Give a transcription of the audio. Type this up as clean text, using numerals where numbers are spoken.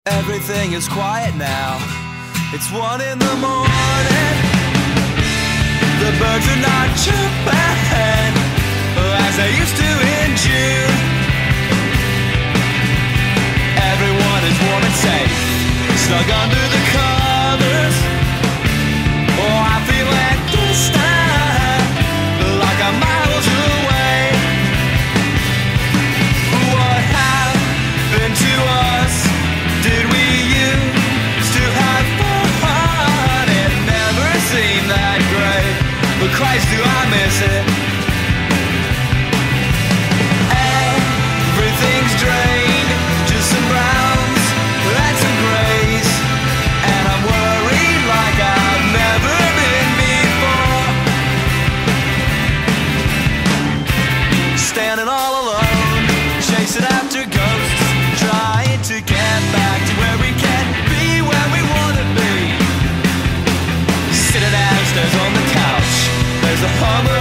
Everything is quiet now. It's 1 in the morning. The birds are not chirping as they used to in June. Everyone is warm and safe, snug under the covers. Oh, I feel it distant, like I'm miles away. What happened to us? Did we used to have fun? It never seemed that great, but Christ, do I miss it. Everything's drained, just some browns and some grays, and I'm worried like I've never been before. Standing all alone, chasing after ghosts, trying to get back to where we can be, where we wanna be. Sitting downstairs on the couch, there's a hum